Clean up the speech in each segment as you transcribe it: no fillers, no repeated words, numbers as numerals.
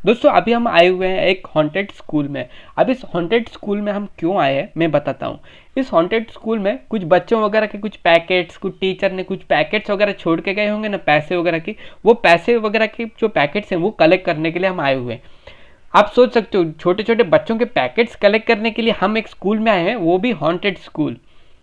दोस्तों अभी हम आए हुए हैं एक हॉन्टेड स्कूल में। अब इस हॉन्टेड स्कूल में हम क्यों आए हैं मैं बताता हूँ। इस हॉन्टेड स्कूल में कुछ बच्चों वगैरह के कुछ पैकेट्स, कुछ टीचर ने कुछ पैकेट्स वगैरह छोड़ के गए होंगे ना, पैसे वगैरह की। वो पैसे वगैरह के जो पैकेट्स हैं वो कलेक्ट करने के लिए हम आए हुए हैं। आप सोच सकते हो छोटे छोटे बच्चों के पैकेट्स कलेक्ट करने के लिए हम एक स्कूल में आए हैं, वो भी हॉन्टेड स्कूल।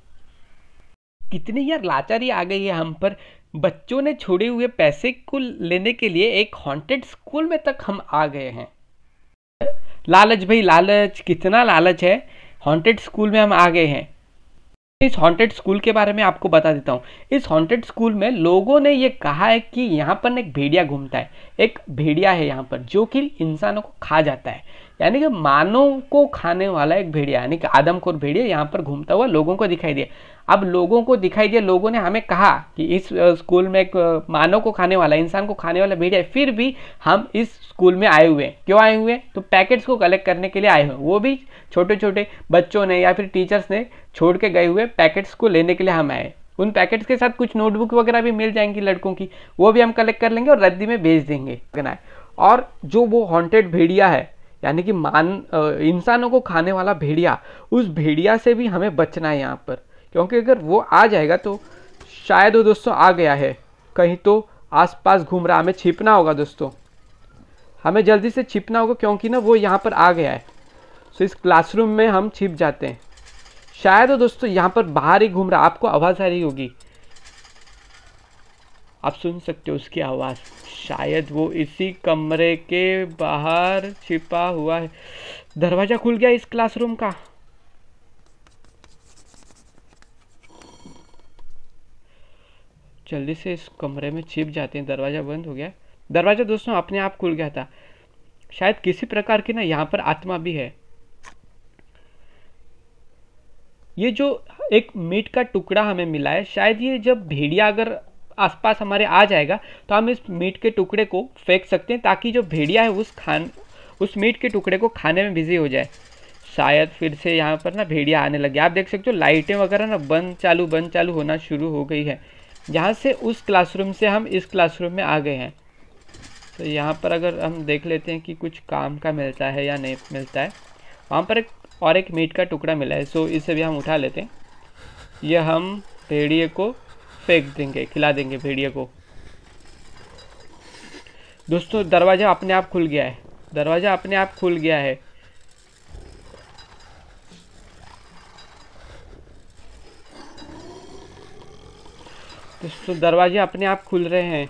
कितनी यार लाचारी आ गई है हम पर। बच्चों ने छोड़े हुए पैसे को लेने के लिए एक हॉन्टेड स्कूल में तक हम आ गए हैं। लालच भाई लालच, कितना लालच है। हॉन्टेड स्कूल में हम आ गए हैं। इस हॉन्टेड स्कूल के बारे में आपको बता देता हूँ। इस हॉन्टेड स्कूल में लोगों ने ये कहा है कि यहाँ पर एक भेड़िया घूमता है। एक भेड़िया है यहाँ पर जो कि इंसानों को खा जाता है, यानी कि मानव को खाने वाला एक भेड़िया, यानी कि आदमखोर भेड़िया यहाँ पर घूमता हुआ लोगों को दिखाई दिया। अब लोगों को दिखाई दिया, लोगों ने हमें कहा कि इस स्कूल में एक मानव को खाने वाला, इंसान को खाने वाला भेड़िया है, फिर भी हम इस स्कूल में आए हुए हैं। क्यों आए हुए हैं? तो पैकेट्स को कलेक्ट करने के लिए आए हुए हैं, वो भी छोटे छोटे बच्चों ने या फिर टीचर्स ने छोड़ के गए हुए पैकेट्स को लेने के लिए हम आए। उन पैकेट्स के साथ कुछ नोटबुक वगैरह भी मिल जाएंगी लड़कों की, वो भी हम कलेक्ट कर लेंगे और रद्दी में भेज देंगे। और जो वो हॉन्टेड भेड़िया है, यानी कि इंसानों को खाने वाला भेड़िया, उस भेड़िया से भी हमें बचना है यहाँ पर। क्योंकि अगर वो आ जाएगा तो शायद वो दोस्तों आ गया है कहीं, तो आसपास घूम रहा, हमें छिपना होगा दोस्तों, हमें जल्दी से छिपना होगा क्योंकि ना वो यहाँ पर आ गया है। तो इस क्लासरूम में हम छिप जाते हैं। शायद वो दोस्तों यहाँ पर बाहर ही घूम रहा, आपको आवाज़ आ रही होगी, आप सुन सकते हो उसकी आवाज़। शायद वो इसी कमरे के बाहर छिपा हुआ है। दरवाज़ा खुल गया इस क्लासरूम का। जल्दी से इस कमरे में छिप जाते हैं। दरवाज़ा बंद हो गया। दरवाज़ा दोस्तों अपने आप खुल गया था। शायद किसी प्रकार की ना यहाँ पर आत्मा भी है। ये जो एक मीट का टुकड़ा हमें मिला है, शायद ये जब भेड़िया अगर आसपास हमारे आ जाएगा तो हम इस मीट के टुकड़े को फेंक सकते हैं, ताकि जो भेड़िया है उस मीट के टुकड़े को खाने में बिजी हो जाए। शायद फिर से यहाँ पर ना भेड़िया आने लगे। आप देख सकते हो लाइटें वगैरह ना बंद चालू होना शुरू हो गई है। यहाँ से उस क्लासरूम से हम इस क्लासरूम में आ गए हैं। तो यहाँ पर अगर हम देख लेते हैं कि कुछ काम का मिलता है या नहीं मिलता है। वहाँ पर एक मीट का टुकड़ा मिला है, सो इसे भी हम उठा लेते हैं। ये हम भेड़िए को फेंक देंगे, खिला देंगे भेड़िए को। दोस्तों दरवाज़ा अपने आप खुल गया है। दरवाज़ा अपने आप खुल गया है। दोस्तों दरवाजे अपने आप खुल रहे हैं।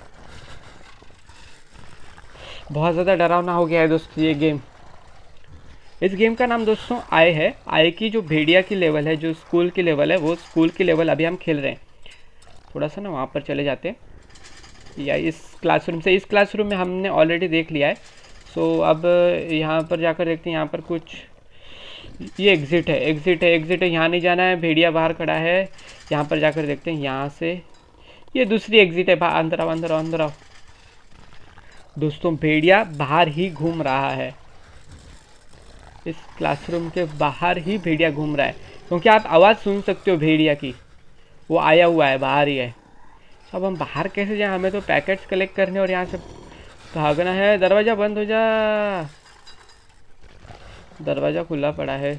बहुत ज़्यादा डरावना हो गया है दोस्तों ये गेम। इस गेम का नाम दोस्तों आय है। आय की जो भेड़िया की लेवल है, जो स्कूल की लेवल है, वो स्कूल की लेवल अभी हम खेल रहे हैं। थोड़ा सा ना वहाँ पर चले जाते हैं, या इस क्लासरूम में हमने ऑलरेडी देख लिया है। सो अब यहाँ पर जाकर देखते हैं। यहाँ पर कुछ ये एग्ज़िट है। यहाँ नहीं जाना है, भेड़िया बाहर खड़ा है। यहाँ पर जाकर देखते हैं। यहाँ से ये दूसरी एग्ज़िट है। अंदर आओ। दोस्तों भेड़िया बाहर ही घूम रहा है। इस क्लासरूम के बाहर ही भेड़िया घूम रहा है, क्योंकि आप आवाज़ सुन सकते हो भेड़िया की। वो आया हुआ है, बाहर ही है। अब हम बाहर कैसे जाएं? हमें तो पैकेट्स कलेक्ट करने और यहाँ से भागना है। दरवाज़ा बंद हो जा। दरवाज़ा खुला पड़ा है।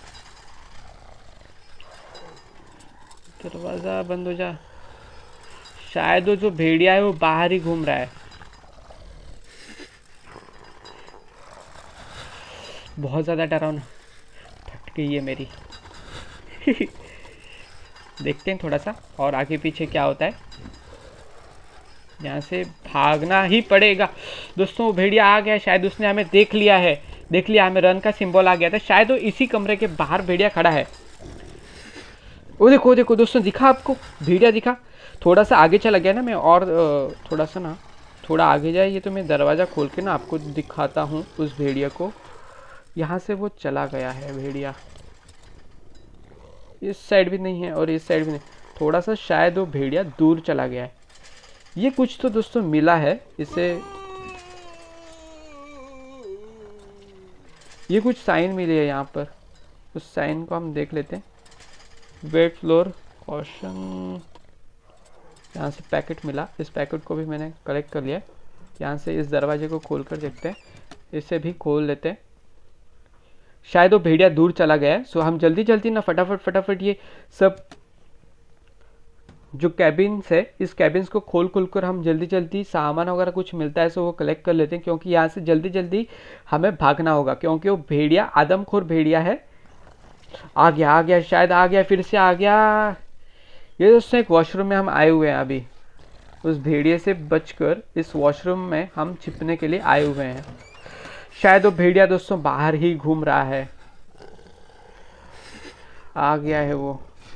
दरवाज़ा बंद हो जा। शायद वो जो भेड़िया है वो बाहर ही घूम रहा है। बहुत ज़्यादा डरावना। फट गई है मेरी। देखते हैं थोड़ा सा और आगे पीछे क्या होता है। यहाँ से भागना ही पड़ेगा। दोस्तों वो भेड़िया आ गया। शायद उसने हमें देख लिया, हमें रन का सिंबल आ गया था। शायद वो इसी कमरे के बाहर भेड़िया खड़ा है। वो देखो दोस्तों, दिखा आपको भेड़िया दिखा। थोड़ा सा आगे चला गया ना मैं, और थोड़ा आगे जाए। ये तो मैं दरवाज़ा खोल के ना आपको दिखाता हूँ उस भेड़िया को। यहाँ से वो चला गया है भेड़िया। इस साइड भी नहीं है और इस साइड भी नहीं। थोड़ा सा शायद वो भेड़िया दूर चला गया है। ये कुछ तो दोस्तों मिला है इसे। ये कुछ साइन मिली है यहाँ पर। उस साइन को हम देख लेते हैं। Wet floor caution. यहाँ से पैकेट मिला। इस पैकेट को भी मैंने कलेक्ट कर लिया। यहाँ से इस दरवाजे को खोल कर देखते हैं। इसे भी खोल लेते हैं। शायद वो भेड़िया दूर चला गया है। सो हम जल्दी जल्दी ना फटाफट ये सब जो कैबिन्स है, इस कैबिन्स को खोल कर हम जल्दी जल्दी सामान वगैरह कुछ मिलता है सो वो कलेक्ट कर लेते हैं, क्योंकि यहाँ से जल्दी जल्दी हमें भागना होगा, क्योंकि वो भेड़िया आदमखोर भेड़िया है। आ गया शायद आ गया, फिर से आ गया। ये दोस्तों एक वॉशरूम में हम आए हुए हैं अभी। उस भेड़िए से बचकर इस वॉशरूम में हम छिपने के लिए आए हुए हैं। शायद वो भेड़िया दोस्तों बाहर ही घूम रहा है। आ गया है वो,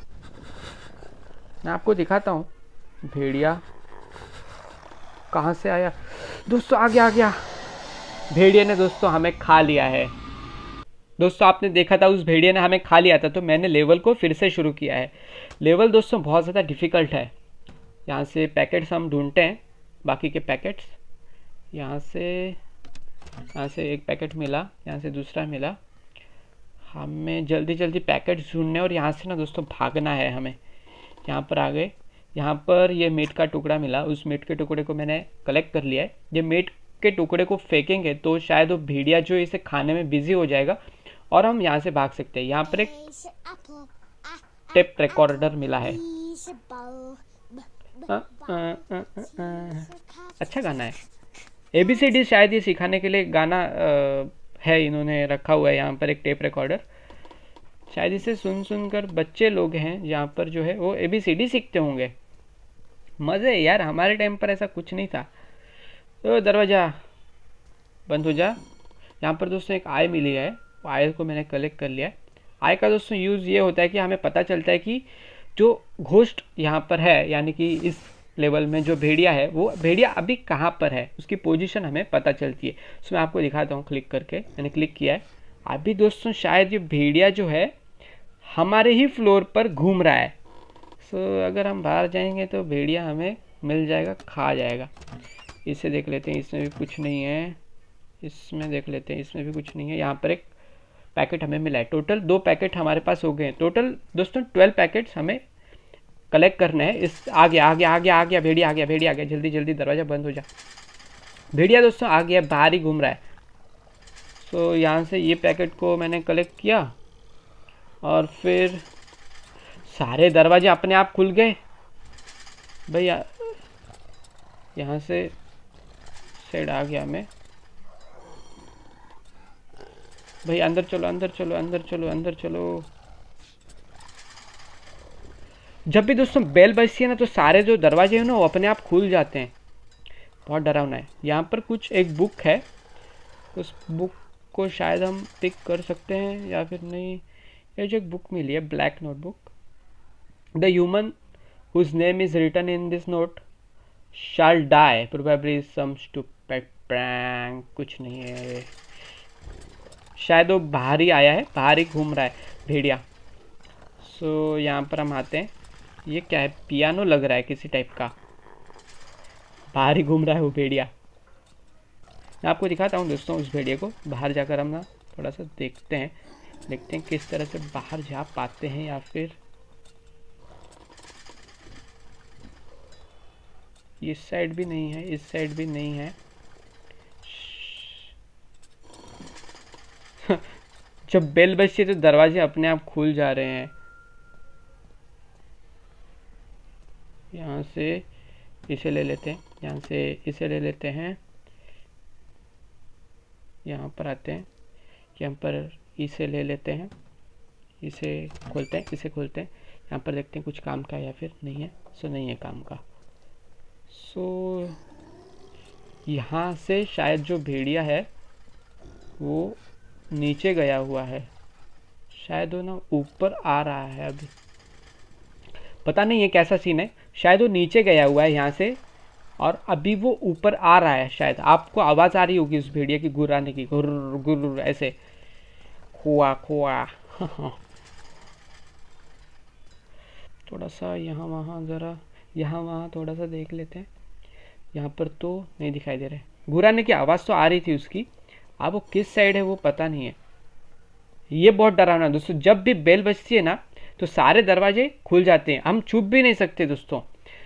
मैं आपको दिखाता हूँ भेड़िया कहाँ से आया। दोस्तों आ गया। भेड़िया ने दोस्तों हमें खा लिया है। दोस्तों आपने देखा था उस भेड़िया ने हमें खा लिया था, तो मैंने लेवल को फिर से शुरू किया है। लेवल दोस्तों बहुत ज़्यादा डिफ़िकल्ट है। यहाँ से पैकेट्स हम ढूंढते हैं, बाकी के पैकेट्स। यहाँ से एक पैकेट मिला, यहाँ से दूसरा मिला। हमें जल्दी जल्दी पैकेट्स ढूंढने और यहाँ से ना दोस्तों भागना है हमें। यहाँ पर आ गए। यहाँ पर ये मीट का टुकड़ा मिला, उस मीट के टुकड़े को मैंने कलेक्ट कर लिया है। ये मीट के टुकड़े को फेंकेंगे तो शायद वो भेड़िया जो इसे खाने में बिजी हो जाएगा और हम यहाँ से भाग सकते हैं। यहाँ पर एक टेप रिकॉर्डर मिला है। अच्छा गाना है। ABCD शायद ये सिखाने के लिए गाना है, इन्होंने रखा हुआ है यहाँ पर एक टेप रिकॉर्डर। शायद इसे सुन कर बच्चे लोग हैं यहाँ पर जो है वो ABCD सीखते होंगे। मज़े यार, हमारे टाइम पर ऐसा कुछ नहीं था। तो दरवाज़ा बंद हो जा। यहाँ पर दोस्तों एक आय मिली है, वो आय को मैंने कलेक्ट कर लिया है। आय का दोस्तों यूज़ ये होता है कि हमें पता चलता है कि जो घोस्ट यहाँ पर है, यानी कि इस लेवल में जो भेड़िया है, वो भेड़िया अभी कहाँ पर है, उसकी पोजीशन हमें पता चलती है। सो मैं आपको दिखाता हूँ क्लिक करके। मैंने क्लिक किया है। अभी दोस्तों शायद ये भेड़िया जो है हमारे ही फ्लोर पर घूम रहा है। सो अगर हम बाहर जाएंगे तो भेड़िया हमें मिल जाएगा, खा जाएगा। इसे देख लेते हैं, इसमें भी कुछ नहीं है। इसमें देख लेते हैं, इसमें भी कुछ नहीं है। यहाँ पर एक पैकेट हमें मिला है। टोटल 2 पैकेट हमारे पास हो गए हैं। टोटल दोस्तों 12 पैकेट्स हमें कलेक्ट करना है। इस आ गया भेड़िया आ गया। जल्दी जल्दी दरवाज़ा बंद हो जा। भेड़िया दोस्तों आ गया, बाहर ही घूम रहा है। सो यहाँ से ये पैकेट को मैंने कलेक्ट किया और फिर सारे दरवाजे अपने आप खुल गए भैया। यहाँ से साइड आ गया मैं। भाई अंदर चलो। जब भी दोस्तों बेल बजती है ना तो सारे जो दरवाजे हैं ना वो अपने आप खुल जाते हैं। बहुत डरावना है। यहाँ पर कुछ एक बुक है, उस बुक को शायद हम पिक कर सकते हैं या फिर नहीं। ये जो एक बुक मिली है, black notebook. The human whose name is written in this note shall die probably some stupid prank. कुछ नहीं है, शायद वो बाहर ही आया है, बाहर ही घूम रहा है भेड़िया। सो यहाँ पर हम आते हैं। ये क्या है, पियानो लग रहा है किसी टाइप का। बाहर ही घूम रहा है वो भेड़िया। मैं आपको दिखाता हूँ दोस्तों उस भेड़िया को। बाहर जाकर हम ना थोड़ा सा देखते हैं किस तरह से बाहर जा पाते हैं, या फिर इस साइड भी नहीं है, इस साइड भी नहीं है। जब बेल बजती है तो दरवाजे अपने आप खुल जा रहे हैं। यहाँ से इसे ले लेते हैं, यहाँ से इसे ले लेते हैं। यहाँ पर आते हैं, यहाँ पर इसे ले लेते हैं, इसे खोलते हैं, यहाँ पर देखते हैं कुछ काम का है या फिर नहीं है। सो नहीं है काम का। सो यहाँ से शायद जो भेड़िया है वो नीचे गया हुआ है। शायद वो ना ऊपर आ रहा है, अभी पता नहीं है कैसा सीन है। शायद वो नीचे गया हुआ है यहाँ से और अभी वो ऊपर आ रहा है। शायद आपको आवाज़ आ रही होगी उस भेड़िया की गुर्राने की, गुर्र गुर्र ऐसे, खोआ। थोड़ा सा यहाँ वहाँ थोड़ा सा देख लेते हैं। यहाँ पर तो नहीं दिखाई दे रहा है। गुर्राने की आवाज़ तो आ रही थी उसकी, अब वो किस साइड है वो पता नहीं है। ये बहुत डरावना दोस्तों। जब भी बेल बजती है ना तो सारे दरवाजे खुल जाते हैं, हम छुप भी नहीं सकते दोस्तों।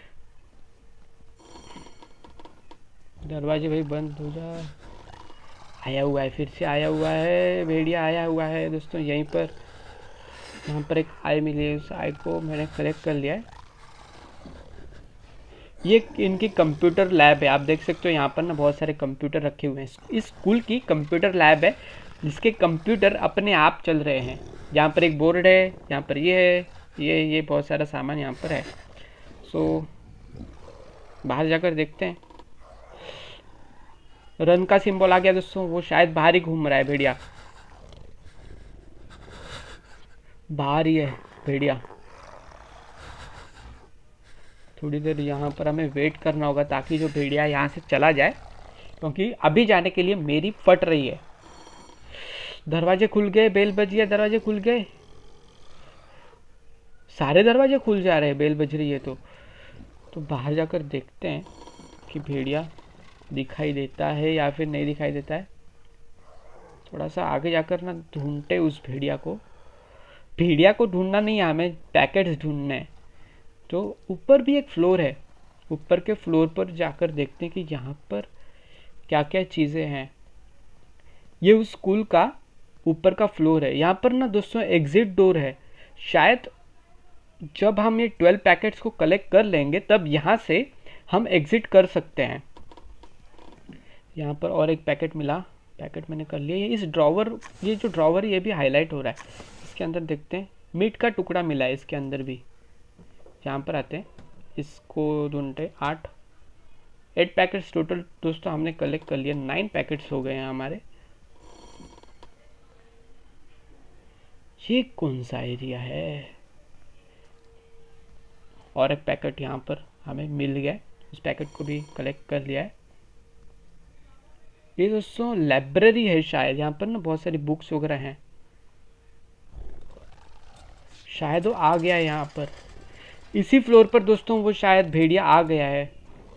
दरवाजे भाई बंद हो जा। आया हुआ है, फिर से आया हुआ है, भेड़िया आया हुआ है दोस्तों यहीं पर। यहाँ पर एक आई मिली है, उस आई को मैंने कलेक्ट कर लिया है। ये इनकी कंप्यूटर लैब है, आप देख सकते हो यहाँ पर ना बहुत सारे कंप्यूटर रखे हुए हैं। इस स्कूल की कंप्यूटर लैब है जिसके कंप्यूटर अपने आप चल रहे हैं। यहाँ पर एक बोर्ड है, यहाँ पर ये है, ये बहुत सारा सामान यहाँ पर है। सो बाहर जाकर देखते हैं। रन का सिंबल आ गया दोस्तों, वो शायद बाहर ही घूम रहा है भेड़िया, बाहर ही है भेड़िया। थोड़ी देर यहाँ पर हमें वेट करना होगा ताकि जो भेड़िया यहाँ से चला जाए, क्योंकि अभी जाने के लिए मेरी फट रही है। दरवाजे खुल गए, बेल बज गया, दरवाजे खुल गए, सारे दरवाजे खुल जा रहे हैं, बेल बज रही है तो बाहर जाकर देखते हैं कि भेड़िया दिखाई देता है या फिर नहीं दिखाई देता है। थोड़ा सा आगे जाकर ना ढूंढते उस भेड़िया को। भेड़िया को ढूंढना नहीं है, हमें पैकेट्स ढूंढने हैं। तो ऊपर भी एक फ्लोर है, ऊपर के फ्लोर पर जाकर देखते हैं कि यहाँ पर क्या क्या चीज़ें हैं। ये उस स्कूल का ऊपर का फ्लोर है। यहाँ पर ना दोस्तों एग्जिट डोर है, शायद जब हम ये 12 पैकेट्स को कलेक्ट कर लेंगे तब यहाँ से हम एग्जिट कर सकते हैं। यहाँ पर और एक पैकेट मिला, पैकेट मैंने कर लिया। इस ड्रॉवर, ये जो ड्रॉवर ये भी हाईलाइट हो रहा है, इसके अंदर देखते हैं। मीट का टुकड़ा मिला है इसके अंदर भी। यहाँ पर आते हैं, इसको ढूंढते। 8 पैकेट्स टोटल दोस्तों हमने कलेक्ट कर लिया। 9 पैकेट्स हो गए हैं हमारे। ये कौन सा एरिया है? और एक पैकेट यहाँ पर हमें मिल गया, इस पैकेट को भी कलेक्ट कर लिया है। ये दोस्तों लाइब्रेरी है शायद, यहाँ पर ना बहुत सारी बुक्स वगैरह हैं। शायद वो आ गया है यहाँ पर, इसी फ्लोर पर दोस्तों वो शायद भेड़िया आ गया है।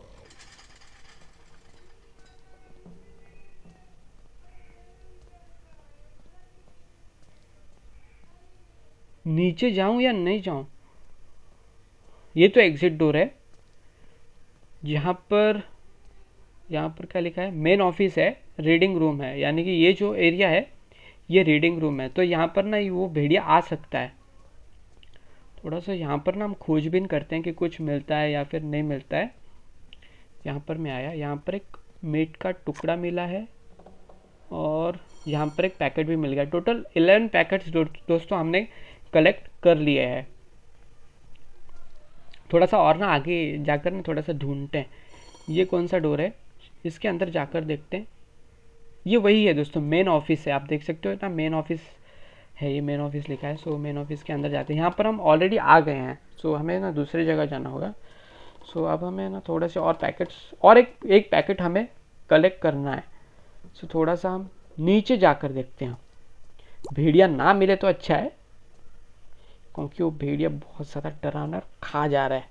नीचे जाऊं या नहीं जाऊं? ये तो एग्जिट डोर है। यहाँ पर क्या लिखा है? मेन ऑफिस है, रीडिंग रूम है, यानी कि ये जो एरिया है ये रीडिंग रूम है। तो यहाँ पर ना वो भेड़िया आ सकता है। थोड़ा सा यहाँ पर ना हम खोजबीन करते हैं कि कुछ मिलता है या फिर नहीं मिलता है। यहाँ पर मैं आया, यहाँ पर एक मीट का टुकड़ा मिला है और यहाँ पर एक पैकेट भी मिल गया। टोटल 11 पैकेट्स दोस्तों हमने कलेक्ट कर लिए हैं। थोड़ा सा और ना आगे जाकर ना थोड़ा सा ढूंढते हैं। ये कौन सा डोर है, इसके अंदर जाकर देखते हैं। ये वही है दोस्तों, मेन ऑफिस है, आप देख सकते हो ना, मेन ऑफिस है, ये मेन ऑफिस लिखा है। सो मेन ऑफिस के अंदर जाते हैं। यहाँ पर हम ऑलरेडी आ गए हैं, सो हमें ना दूसरी जगह जाना होगा। सो अब हमें ना थोड़े से और पैकेट्स, और एक पैकेट हमें कलेक्ट करना है। सो थोड़ा सा हम नीचे जाकर देखते हैं। भेड़िया ना मिले तो अच्छा है, क्योंकि वो भेड़िया बहुत ज़्यादा डरावना खा जा रहा है।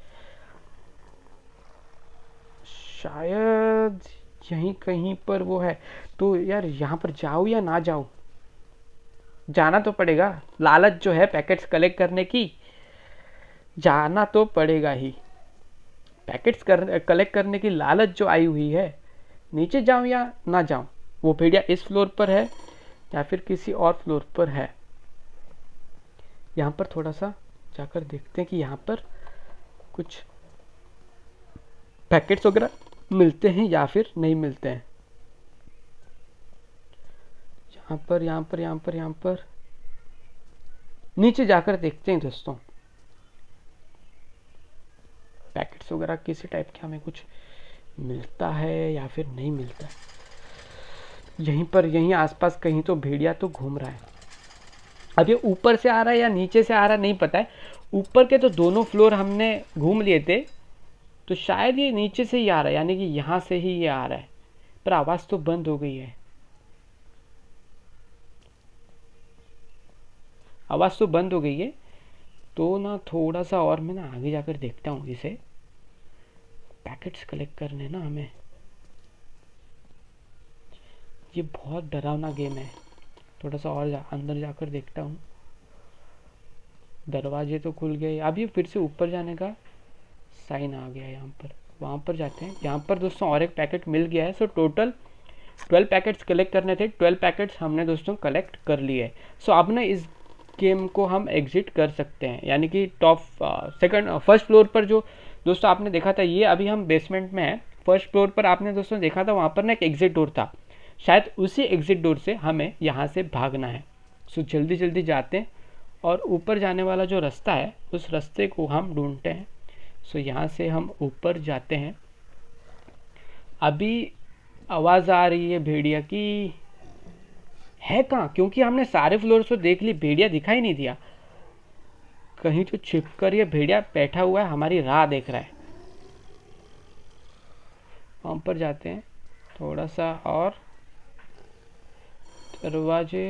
शायद यहीं कहीं पर वो है। तो यार यहाँ पर जाऊँ या ना जाऊँ? जाना तो पड़ेगा, लालच जो है पैकेट्स कलेक्ट करने की, जाना तो पड़ेगा ही। पैकेट्स कलेक्ट करने की लालच जो आई हुई है, नीचे जाऊँ या ना जाऊँ? वो भेड़िया इस फ्लोर पर है या फिर किसी और फ्लोर पर है? यहाँ पर थोड़ा सा जाकर देखते हैं कि यहाँ पर कुछ पैकेट्स वगैरह मिलते हैं या फिर नहीं मिलते हैं। यहाँ पर नीचे जाकर देखते हैं दोस्तों, पैकेट्स वगैरह किसी टाइप के हमें कुछ मिलता है या फिर नहीं मिलता है। यहीं आसपास कहीं तो भेड़िया तो घूम रहा है। अब ये ऊपर से आ रहा है या नीचे से आ रहा है नहीं पता है। ऊपर के तो दोनों फ्लोर हमने घूम लिए थे, तो शायद ये नीचे से ही आ रहा है, यानी कि यहाँ से ही ये आ रहा है। पर आवाज़ तो बंद हो गई है, आवाज़ तो बंद हो गई है। तो ना थोड़ा सा और मैं ना आगे जाकर देखता हूँ। इसे पैकेट्स कलेक्ट करने ना हमें, ये बहुत डरावना गेम है। थोड़ा सा और अंदर जाकर देखता हूँ। दरवाजे तो खुल गए, अब ये फिर से ऊपर जाने का साइन आ गया यहाँ पर। वहाँ पर जाते हैं। यहाँ पर दोस्तों और एक पैकेट मिल गया है। सो टोटल 12 पैकेट्स कलेक्ट करने थे, 12 पैकेट्स हमने दोस्तों कलेक्ट कर लिए। सो अब ना इस गेम को हम एग्जिट कर सकते हैं, यानी कि टॉप फर्स्ट फ्लोर पर जो दोस्तों आपने देखा था, ये अभी हम बेसमेंट में है। फर्स्ट फ्लोर पर आपने दोस्तों देखा था वहाँ पर ना एक एग्जिट डोर था, शायद उसी एग्जिट डोर से हमें यहाँ से भागना है। सो जल्दी जल्दी जाते हैं और ऊपर जाने वाला जो रास्ता है उस रास्ते को हम ढूंढते हैं। सो यहाँ से हम ऊपर जाते हैं। अभी आवाज़ आ रही है भेड़िया की, है कहाँ? क्योंकि हमने सारे फ्लोर से देख ली, भेड़िया दिखाई नहीं दिया। कहीं तो छिप कर ये भेड़िया बैठा हुआ है, हमारी राह देख रहा है। वहाँ पर जाते हैं थोड़ा सा और, दरवाजे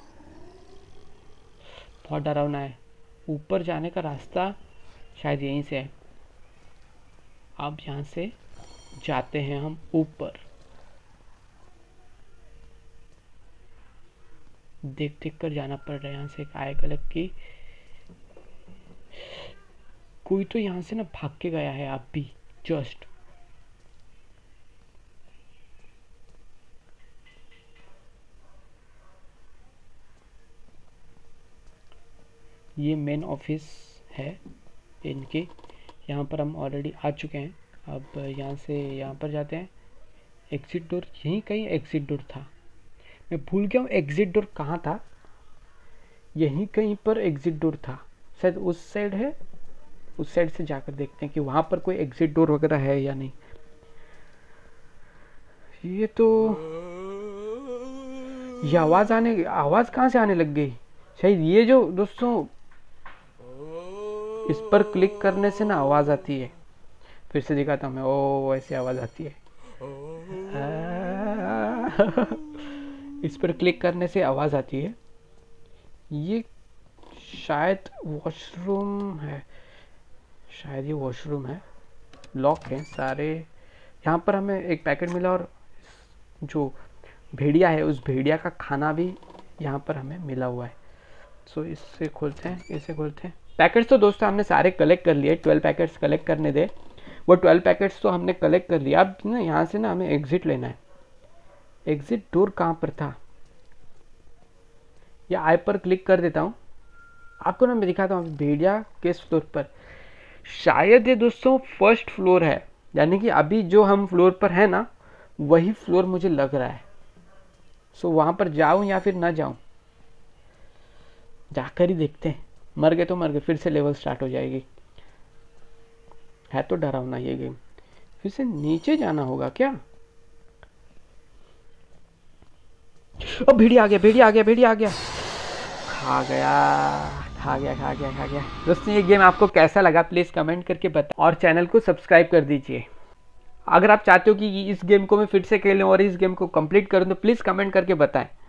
बहुत डरावना है। ऊपर जाने का रास्ता शायद यहीं से है। अब यहाँ से जाते हैं हम ऊपर। देख देख कर जाना पड़ रहा है। यहाँ से एक आय कलक की, कोई तो यहाँ से ना भाग के गया है आप भी जस्ट। ये मेन ऑफिस है इनके, यहाँ पर हम ऑलरेडी आ चुके हैं। अब यहाँ से यहाँ पर जाते हैं। एग्जिट डोर यहीं कहीं एग्जिट डोर था, मैं भूल गया हूँ एग्जिट डोर कहाँ था। यहीं कहीं पर एग्जिट डोर था, शायद उस साइड है। उस साइड से जाकर देखते हैं कि वहाँ पर कोई एग्जिट डोर वगैरह है या नहीं। ये तो ये आवाज़ कहाँ से आने लग गई? शायद ये जो दोस्तों इस पर क्लिक करने से ना आवाज़ आती है। फिर से दिखाता हूँ मैं। ओ ऐसे आवाज़ आती है। इस पर क्लिक करने से आवाज़ आती है। ये शायद वॉशरूम है, शायद ये वॉशरूम है। लॉक है सारे। यहाँ पर हमें एक पैकेट मिला और जो भेड़िया है उस भेड़िया का खाना भी यहाँ पर हमें मिला हुआ है। सो इससे खोलते हैं, इसे खोलते हैं। पैकेट्स तो दोस्तों हमने सारे कलेक्ट कर लिए। 12 पैकेट्स कलेक्ट करने दे, वो 12 पैकेट्स तो हमने कलेक्ट कर लिया। अब ना यहाँ से ना हमें एग्जिट लेना है। एग्जिट डोर कहाँ पर था? या आई पर क्लिक कर देता हूँ, आपको ना मैं दिखाता हूँ भेड़िया किस फ्लोर पर। शायद ये दोस्तों फर्स्ट फ्लोर है, यानी कि अभी जो हम फ्लोर पर है ना वही फ्लोर मुझे लग रहा है। सो वहाँ पर जाऊँ या फिर ना जाऊँ, जाकर ही देखते हैं। मर गए तो मर गए, फिर से लेवल स्टार्ट हो जाएगी। है तो डरावना ये गेम। फिर से नीचे जाना होगा क्या? अब भेड़िया आ गया, भेड़िया आ गया, भेड़िया आ गया। खा गया। दोस्तों ये गेम आपको कैसा लगा प्लीज़ कमेंट करके बताएं और चैनल को सब्सक्राइब कर दीजिए। अगर आप चाहते हो कि इस गेम को मैं फिर से खेलूं और इस गेम को कंप्लीट करूं तो प्लीज़ कमेंट करके बताएं।